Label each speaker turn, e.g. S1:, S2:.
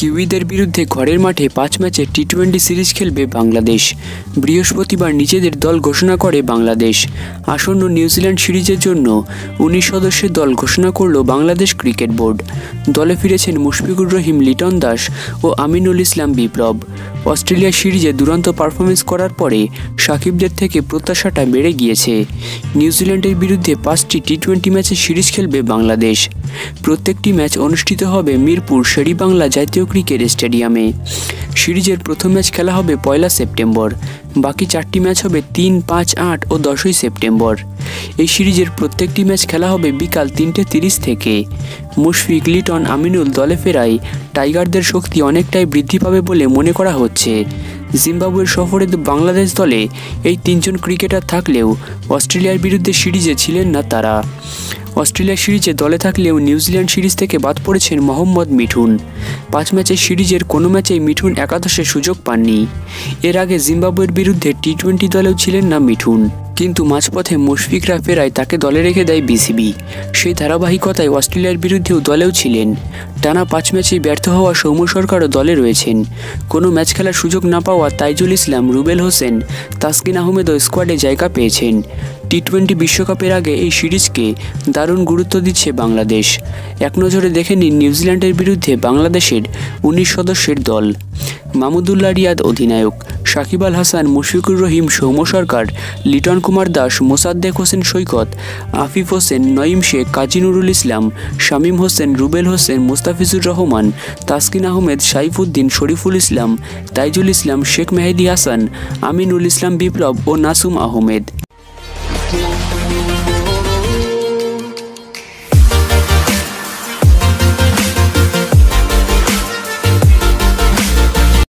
S1: কিউইদের বিরুদ্ধে ঘরের মাঠে 5 ম্যাচের টি-20 সিরিজ খেলবে বাংলাদেশ। বৃহস্পতিবার নিজেদের দল ঘোষণা করে বাংলাদেশ। আসন্ন নিউজিল্যান্ড সিরিজের জন্য 19 সদস্যের দল ঘোষণা করল বাংলাদেশ ক্রিকেট বোর্ড। দলে ফিরেছেন মুশফিকুর রহিম, লিটন দাস ও আমিনুল ইসলাম বিপ্লব। অস্ট্রেলিয়া সিরিজে দুরন্ত পারফরমেন্স করার পরে সাকিবদের থেকে প্রত্যাশাটা বেড়ে গিয়েছে। নিউজিল্যান্ডের বিরুদ্ধে 5টি টি-20 ম্যাচের সিরিজ খেলবে বাংলাদেশ। প্রত্যেকটি ম্যাচ অনুষ্ঠিত হবে মিরপুর শেরেবাংলা জাতীয় ক্রিকেট স্টেডিয়ামে। সিরিজের প্রথম ম্যাচ খেলা হবে 1 সেপ্টেম্বর। বাকি 4টি ম্যাচ হবে 3, 5, 8 ও 10 সেপ্টেম্বর। এই সিরিজের প্রত্যেকটি ম্যাচ খেলা হবে বিকাল 3:30 থেকে। মুশফিক, লিটন, আমিনুল দলে ফেরায় টাইগারদের শক্তি অনেকটাই বৃদ্ধি পাবে বলে মনে করা হচ্ছে। জিম্বাবুয়ের সফরে বাংলাদেশ দলে এই 3 জন ক্রিকেটার থাকলেও অস্ট্রেলিয়ার বিরুদ্ধে সিরিজে ছিলেন না তারা। অস্ট্রেলিয়া সিরিজে দলে থাকলেও নিউজিল্যান্ড সিরিজ থেকে বাদ পড়েছেন মোহাম্মদ মিঠুন। 5 ম্যাচের সিরিজের কোনো ম্যাচেই মিঠুন একাদশে সুযোগ পাননি। এর আগে জিম্বাবুয়ের বিরুদ্ধে টি-20 দলেও ছিলেন না মিঠুন, কিন্তু মাঝপথে মুশফিকরা ফেরায় তাকে দলে রেখে দেয় বিসিবি। সেই ধারাবাহিকতায় অস্ট্রেলিয়ার বিরুদ্ধেও দলেও ছিলেন। টানা 5 ম্যাচেই ব্যর্থ হওয়া সৌম্য সরকারও দলে রয়েছেন। কোনো ম্যাচ খেলার সুযোগ না পাওয়া তাইজুল ইসলাম, রুবেল হোসেন, তাসকিন আহমেদও স্কোয়াডে জায়গা পেয়েছেন। টি-20 বিশ্বকাপের আগে এই সিরিজকে দারুণ গুরুত্ব দিচ্ছে বাংলাদেশ। এক নজরে দেখে নিন নিউজিল্যান্ডের বিরুদ্ধে বাংলাদেশের 19 সদস্যের দল। মাহমুদুল্লাহ রিয়াদ অধিনায়ক, সাকিব আল হাসান, মুশফিকুর রহিম, সৌম্য সরকার, লিটন কুমার দাস, মোসাদ্দেক হোসেন সৈকত, আফিফ হোসেন, নঈম শেখ, কাজী নুরুল ইসলাম, শামীম হোসেন, রুবেল হোসেন, মুস্তাফিজুর রহমান, তাসকিন আহমেদ, সাইফুদ্দিন, শরীফুল ইসলাম, তাইজুল ইসলাম, শেখ মেহেদী হাসান, আমিনুল ইসলাম বিপ্লব ও নাসুম আহমেদ।